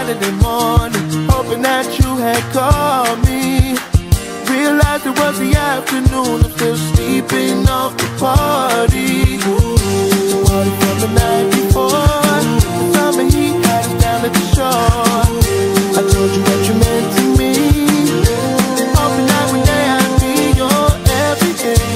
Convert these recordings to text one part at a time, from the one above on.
Saturday morning, hoping that you had called me. Realized it was the afternoon, I'm still sleeping off the party. The party from the night before, the summer heat had us down at the shore. I told you what you meant to me, hoping that one day I'd be your everything.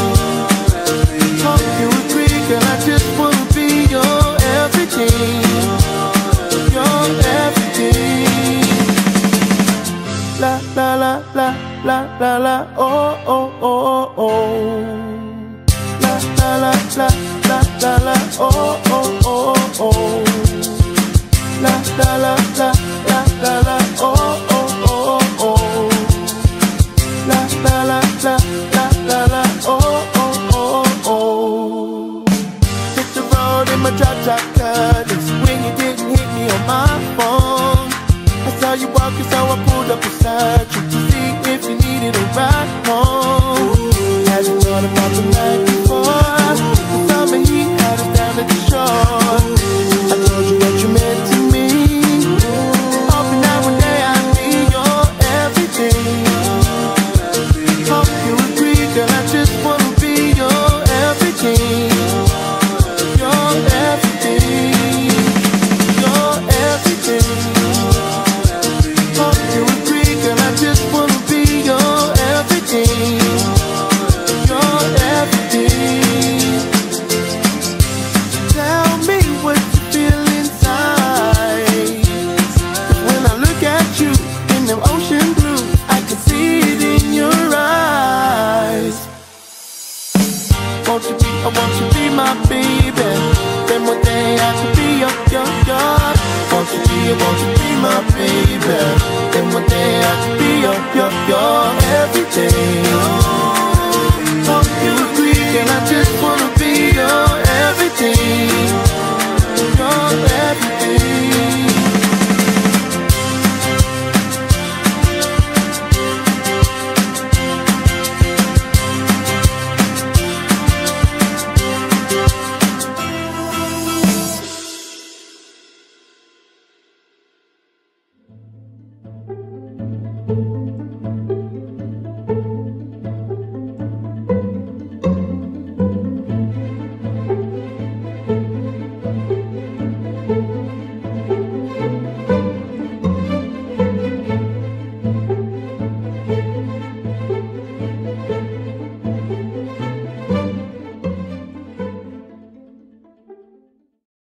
Hope you agree, girl, I just wanna be your everything. Your everything. La la la la la la la, oh oh oh oh. La la la la la la la, oh oh oh oh. La la la la la la la, oh oh oh oh. La la la la la la la, oh oh oh oh. Hit the road in my drop Cutlass when you didn't hit me on my phone. I saw you walking, so I pulled up beside you.